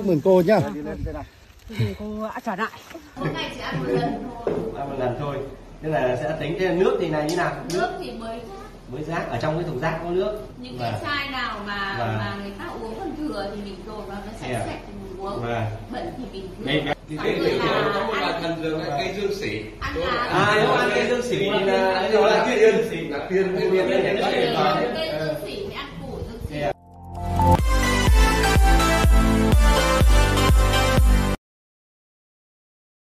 ơn cô nhá. Thì cô đã trả lại. Mỗi ngày chỉ ăn một lần thôi. Ăn một lần thôi. Tức là sẽ tính thêm nước thì này như nào? Nước thì mới rác, ở trong cái thùng rác có nước. Những cái chai nào mà người ta uống còn thừa thì mình dồn vào nó sạch sạch thì mình uống. Bẩn thì mình rửa. Thì cái tiểu đường có một là thần dược là cây dương sỉ. Nếu ăn cây dương sỉ thì là tiên.